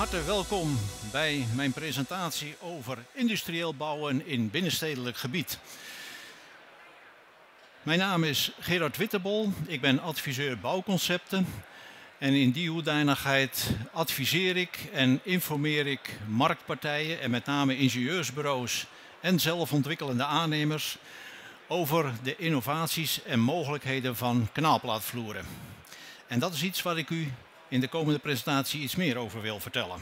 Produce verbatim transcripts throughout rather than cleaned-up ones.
harte welkom bij mijn presentatie over industrieel bouwen in binnenstedelijk gebied. Mijn naam is Gerard Wittebol, ik ben adviseur bouwconcepten en in die hoedanigheid adviseer ik en informeer ik marktpartijen en met name ingenieursbureaus en zelfontwikkelende aannemers over de innovaties en mogelijkheden van kanaalplaatvloeren. En dat is iets waar ik u in de komende presentatie iets meer over wil vertellen.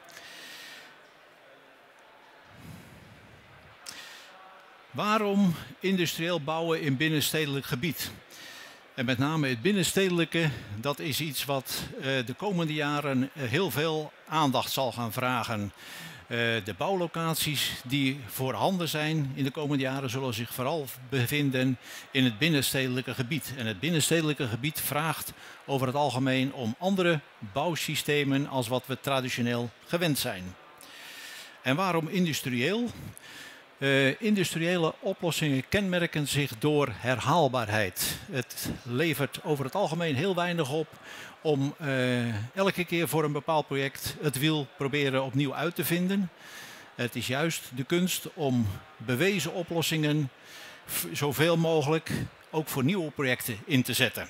Waarom industrieel bouwen in binnenstedelijk gebied? En met name het binnenstedelijke, dat is iets wat uh, de komende jaren heel veel aandacht zal gaan vragen. Uh, de bouwlocaties die voorhanden zijn in de komende jaren zullen zich vooral bevinden in het binnenstedelijke gebied. En het binnenstedelijke gebied vraagt over het algemeen om andere bouwsystemen als wat we traditioneel gewend zijn. En waarom industrieel? Uh, industriële oplossingen kenmerken zich door herhaalbaarheid. Het levert over het algemeen heel weinig op om uh, elke keer voor een bepaald project het wiel proberen opnieuw uit te vinden. Het is juist de kunst om bewezen oplossingen zoveel mogelijk ook voor nieuwe projecten in te zetten.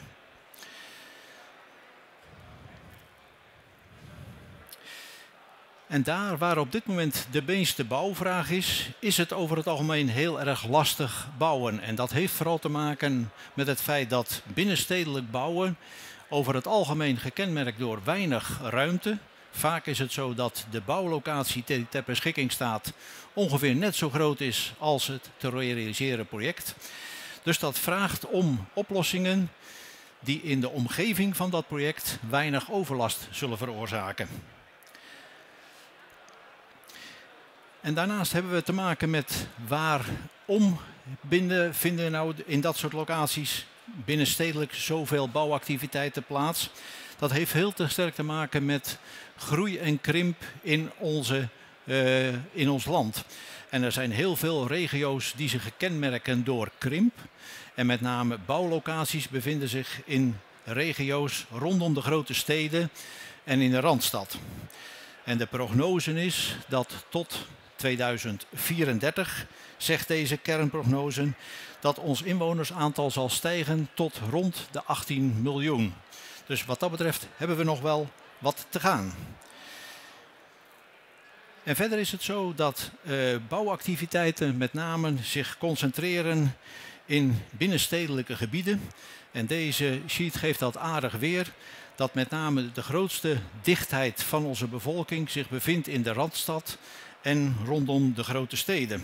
En daar waar op dit moment de meeste bouwvraag is, is het over het algemeen heel erg lastig bouwen. En dat heeft vooral te maken met het feit dat binnenstedelijk bouwen over het algemeen gekenmerkt door weinig ruimte. Vaak is het zo dat de bouwlocatie die ter beschikking staat ongeveer net zo groot is als het te realiseren project. Dus dat vraagt om oplossingen die in de omgeving van dat project weinig overlast zullen veroorzaken. En daarnaast hebben we te maken met waarom binnen vinden nou in dat soort locaties binnenstedelijk zoveel bouwactiviteiten plaats. Dat heeft heel te sterk te maken met groei en krimp in, onze, uh, in ons land. En er zijn heel veel regio's die zich kenmerken door krimp. En met name bouwlocaties bevinden zich in regio's rondom de grote steden en in de Randstad. En de prognose is dat tot tweeduizend vierendertig, zegt deze kernprognose, dat ons inwonersaantal zal stijgen tot rond de achttien miljoen. Dus wat dat betreft hebben we nog wel wat te gaan. En verder is het zo dat uh, bouwactiviteiten met name zich concentreren in binnenstedelijke gebieden. En deze sheet geeft dat aardig weer. Dat met name de grootste dichtheid van onze bevolking zich bevindt in de Randstad en rondom de grote steden.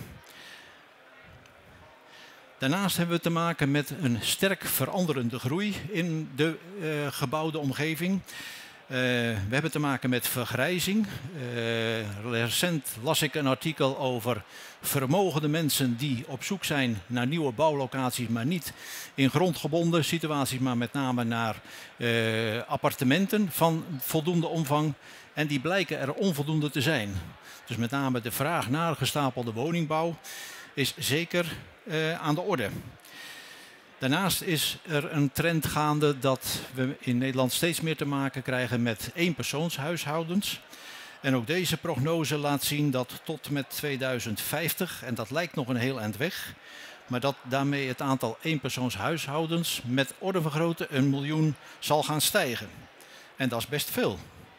Daarnaast hebben we te maken met een sterk veranderende groei in de uh, gebouwde omgeving. Uh, we hebben te maken met vergrijzing. Uh, recent las ik een artikel over vermogende mensen die op zoek zijn naar nieuwe bouwlocaties, maar niet in grondgebonden situaties, maar met name naar uh, appartementen van voldoende omvang. En die blijken er onvoldoende te zijn. Dus met name de vraag naar gestapelde woningbouw is zeker uh, aan de orde. Daarnaast is er een trend gaande dat we in Nederland steeds meer te maken krijgen met eenpersoonshuishoudens. En ook deze prognose laat zien dat tot met tweeduizend vijftig, en dat lijkt nog een heel eind weg, maar dat daarmee het aantal eenpersoonshuishoudens met orde van grootte een miljoen zal gaan stijgen. En dat is best veel.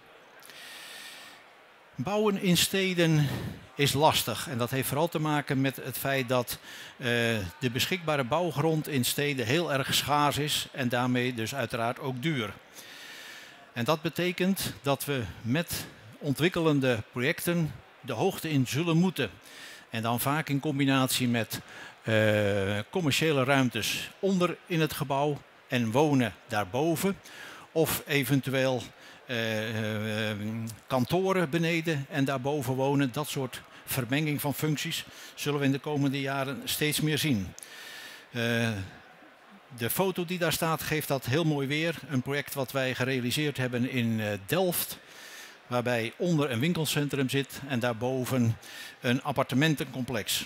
Bouwen in steden is lastig en dat heeft vooral te maken met het feit dat uh, de beschikbare bouwgrond in steden heel erg schaars is en daarmee dus uiteraard ook duur. En dat betekent dat we met ontwikkelende projecten de hoogte in zullen moeten. En dan vaak in combinatie met uh, commerciële ruimtes onder in het gebouw en wonen daarboven. Of eventueel uh, uh, kantoren beneden en daarboven wonen. Dat soort vermenging van functies zullen we in de komende jaren steeds meer zien. Uh, de foto die daar staat geeft dat heel mooi weer. Een project wat wij gerealiseerd hebben in uh, Delft. Waarbij onder een winkelcentrum zit en daarboven een appartementencomplex.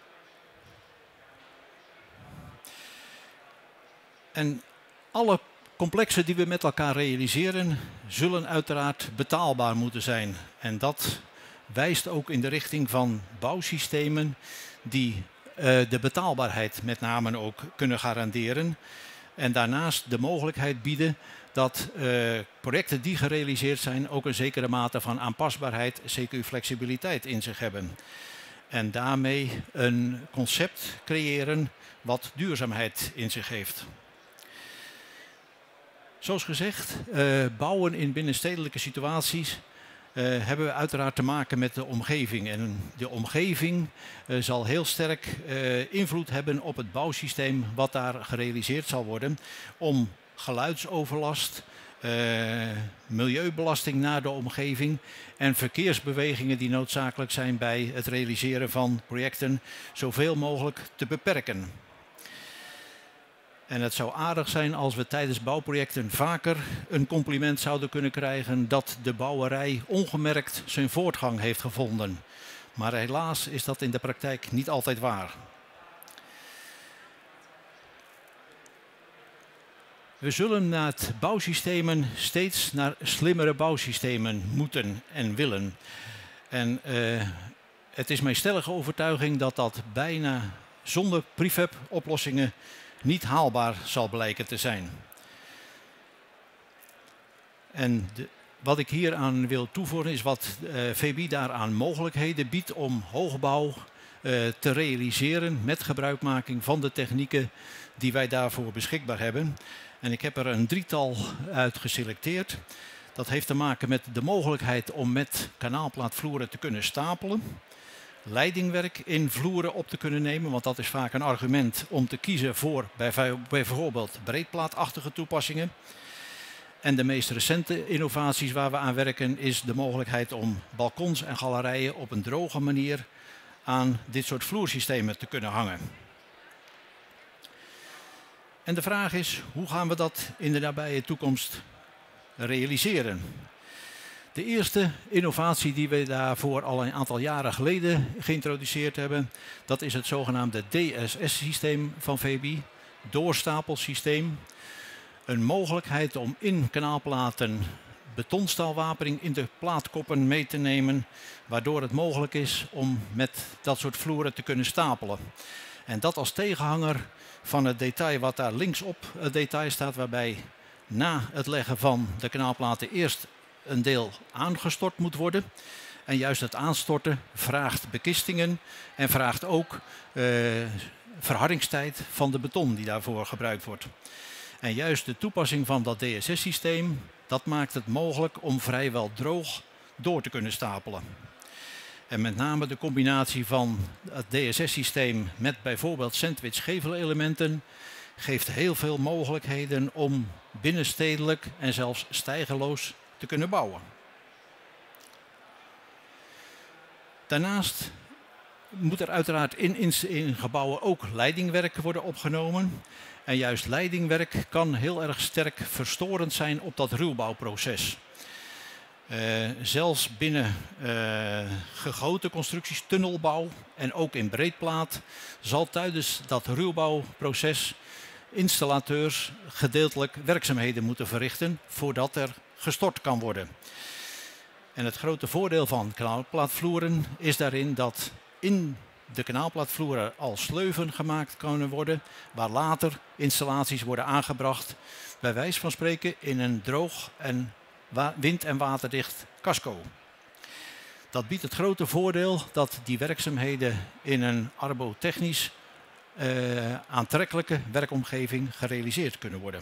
En alle complexen die we met elkaar realiseren, zullen uiteraard betaalbaar moeten zijn. En dat wijst ook in de richting van bouwsystemen die uh, de betaalbaarheid met name ook kunnen garanderen. En daarnaast de mogelijkheid bieden dat uh, projecten die gerealiseerd zijn ook een zekere mate van aanpasbaarheid, C Q flexibiliteit in zich hebben. En daarmee een concept creëren wat duurzaamheid in zich heeft. Zoals gezegd, uh, bouwen in binnenstedelijke situaties uh, hebben we uiteraard te maken met de omgeving. En de omgeving uh, zal heel sterk uh, invloed hebben op het bouwsysteem wat daar gerealiseerd zal worden om geluidsoverlast, uh, milieubelasting naar de omgeving en verkeersbewegingen die noodzakelijk zijn bij het realiseren van projecten zoveel mogelijk te beperken. En het zou aardig zijn als we tijdens bouwprojecten vaker een compliment zouden kunnen krijgen dat de bouwerij ongemerkt zijn voortgang heeft gevonden. Maar helaas is dat in de praktijk niet altijd waar. We zullen naar het bouwsystemen steeds naar slimmere bouwsystemen moeten en willen. En uh, het is mijn stellige overtuiging dat dat bijna zonder prefab oplossingen niet haalbaar zal blijken te zijn. En de, wat ik hier aan wil toevoegen is wat uh, V B I daaraan mogelijkheden biedt om hoogbouw uh, te realiseren met gebruikmaking van de technieken die wij daarvoor beschikbaar hebben. En ik heb er een drietal uit geselecteerd. Dat heeft te maken met de mogelijkheid om met kanaalplaatvloeren te kunnen stapelen. Leidingwerk in vloeren op te kunnen nemen, want dat is vaak een argument om te kiezen voor bijvoorbeeld breedplaatachtige toepassingen. En de meest recente innovaties waar we aan werken is de mogelijkheid om balkons en galerijen op een droge manier aan dit soort vloersystemen te kunnen hangen. En de vraag is, hoe gaan we dat in de nabije toekomst realiseren? De eerste innovatie die we daarvoor al een aantal jaren geleden geïntroduceerd hebben, dat is het zogenaamde D S S-systeem van V B I, doorstapelsysteem. Een mogelijkheid om in kanaalplaten betonstaalwapening in de plaatkoppen mee te nemen, waardoor het mogelijk is om met dat soort vloeren te kunnen stapelen. En dat als tegenhanger van het detail wat daar linksop het detail staat, waarbij na het leggen van de kanaalplaten eerst een deel aangestort moet worden. En juist het aanstorten vraagt bekistingen en vraagt ook uh, verhardingstijd van de beton die daarvoor gebruikt wordt. En juist de toepassing van dat D S S-systeem, dat maakt het mogelijk om vrijwel droog door te kunnen stapelen. En met name de combinatie van het D S S-systeem met bijvoorbeeld sandwich-gevelelementen geeft heel veel mogelijkheden om binnenstedelijk en zelfs stijgerloos te kunnen bouwen. Daarnaast moet er uiteraard in, in, in gebouwen ook leidingwerk worden opgenomen. En juist leidingwerk kan heel erg sterk verstorend zijn op dat ruwbouwproces. Uh, zelfs binnen uh, gegoten constructies, tunnelbouw en ook in breedplaat zal tijdens dat ruwbouwproces installateurs gedeeltelijk werkzaamheden moeten verrichten voordat er gestort kan worden. En het grote voordeel van kanaalplaatvloeren is daarin dat in de kanaalplaatvloeren al sleuven gemaakt kunnen worden, waar later installaties worden aangebracht, bij wijze van spreken in een droog en wind- en waterdicht casco. Dat biedt het grote voordeel dat die werkzaamheden in een arbotechnisch uh, aantrekkelijke werkomgeving gerealiseerd kunnen worden.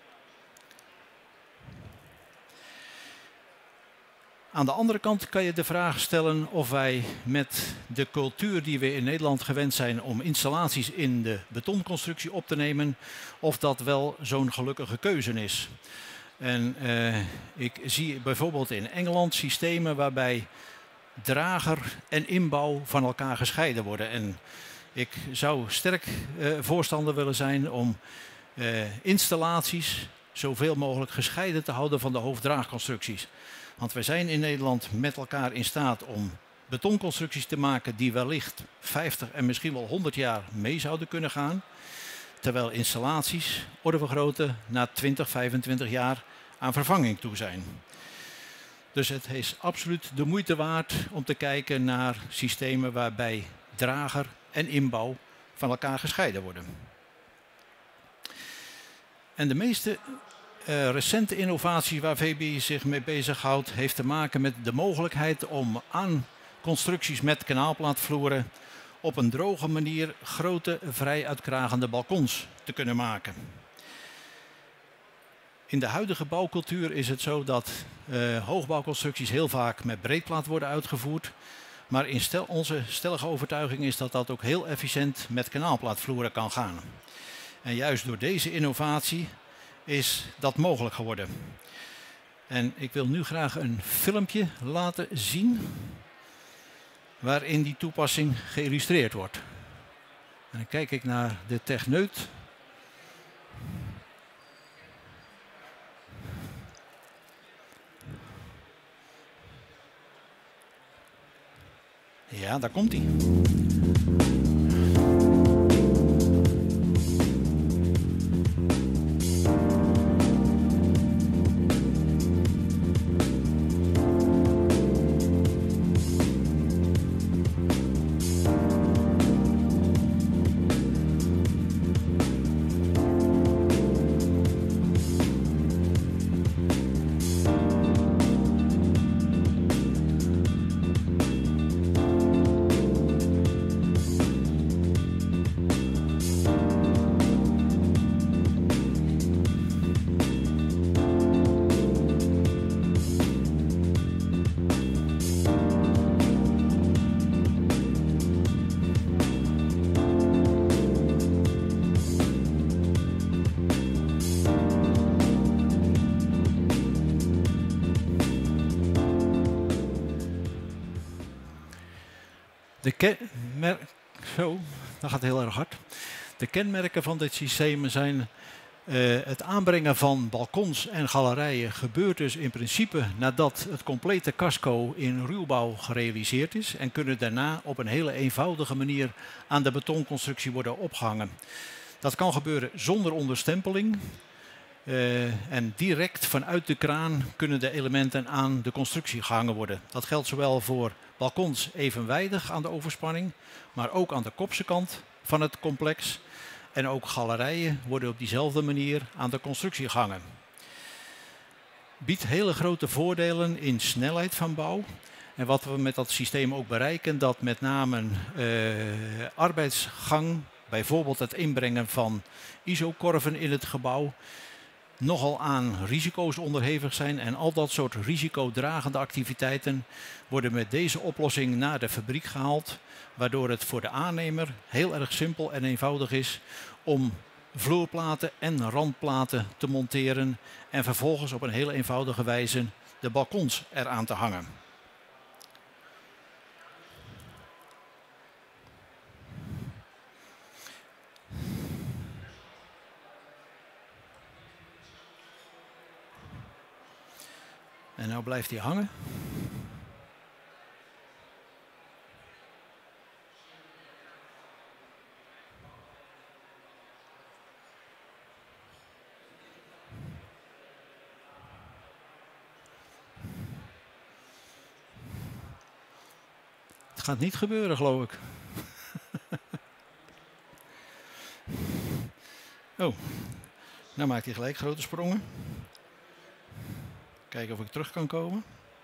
Aan de andere kant kan je de vraag stellen of wij met de cultuur die we in Nederland gewend zijn om installaties in de betonconstructie op te nemen, of dat wel zo'n gelukkige keuze is. En uh, ik zie bijvoorbeeld in Engeland systemen waarbij drager en inbouw van elkaar gescheiden worden. En ik zou sterk uh, voorstander willen zijn om uh, installaties zoveel mogelijk gescheiden te houden van de hoofddraagconstructies. Want wij zijn in Nederland met elkaar in staat om betonconstructies te maken die wellicht vijftig en misschien wel honderd jaar mee zouden kunnen gaan. terwijl installaties orde van grootte na twintig, vijfentwintig jaar aan vervanging toe zijn. Dus het is absoluut de moeite waard om te kijken naar systemen waarbij drager en inbouw van elkaar gescheiden worden. En de meeste uh, recente innovatie waar V B I zich mee bezighoudt, heeft te maken met de mogelijkheid om aan constructies met kanaalplaatvloeren op een droge manier grote, vrij uitkragende balkons te kunnen maken. In de huidige bouwcultuur is het zo dat uh, hoogbouwconstructies heel vaak met breedplaat worden uitgevoerd. Maar in stel, onze stellige overtuiging is dat dat ook heel efficiënt met kanaalplaatvloeren kan gaan. En juist door deze innovatie is dat mogelijk geworden. En ik wil nu graag een filmpje laten zien waarin die toepassing geïllustreerd wordt. En dan kijk ik naar de techneut. Ja, daar komt hij. De kenmerk... Zo, dat gaat heel erg hard. De kenmerken van dit systeem zijn uh, het aanbrengen van balkons en galerijen gebeurt dus in principe nadat het complete casco in ruwbouw gerealiseerd is en kunnen daarna op een hele eenvoudige manier aan de betonconstructie worden opgehangen. Dat kan gebeuren zonder onderstempeling. Uh, en direct vanuit de kraan kunnen de elementen aan de constructie gehangen worden. Dat geldt zowel voor balkons evenwijdig aan de overspanning, maar ook aan de kopse kant van het complex. En ook galerijen worden op diezelfde manier aan de constructie gehangen. Biedt hele grote voordelen in snelheid van bouw. En wat we met dat systeem ook bereiken, dat met name uh, arbeidsgang, bijvoorbeeld het inbrengen van I S O-korven in het gebouw, nogal aan risico's onderhevig zijn en al dat soort risicodragende activiteiten worden met deze oplossing naar de fabriek gehaald, waardoor het voor de aannemer heel erg simpel en eenvoudig is om vloerplaten en randplaten te monteren en vervolgens op een heel eenvoudige wijze de balkons eraan te hangen. En nou blijft hij hangen. Het gaat niet gebeuren, geloof ik. Oh, nou maakt hij gelijk grote sprongen. Kijken of ik terug kan komen.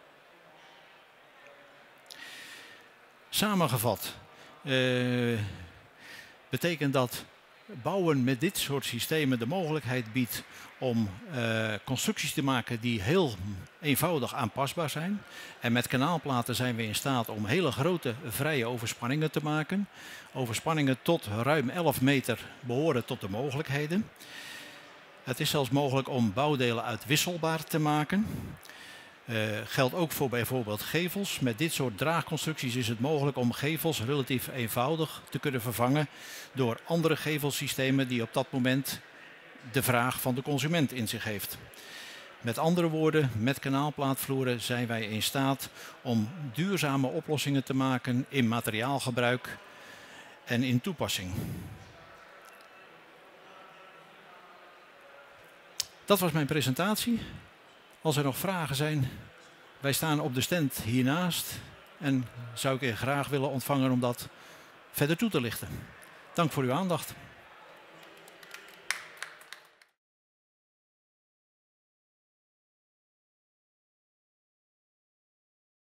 Samengevat uh, betekent dat bouwen met dit soort systemen de mogelijkheid biedt om uh, constructies te maken die heel eenvoudig aanpasbaar zijn. En met kanaalplaten zijn we in staat om hele grote vrije overspanningen te maken. Overspanningen tot ruim elf meter behoren tot de mogelijkheden. Het is zelfs mogelijk om bouwdelen uitwisselbaar te maken. Uh, geldt ook voor bijvoorbeeld gevels. Met dit soort draagconstructies is het mogelijk om gevels relatief eenvoudig te kunnen vervangen door andere gevelsystemen die op dat moment de vraag van de consument in zich heeft. Met andere woorden, met kanaalplaatvloeren zijn wij in staat om duurzame oplossingen te maken in materiaalgebruik en in toepassing. Dat was mijn presentatie. Als er nog vragen zijn, wij staan op de stand hiernaast. En zou ik je graag willen ontvangen om dat verder toe te lichten. Dank voor uw aandacht.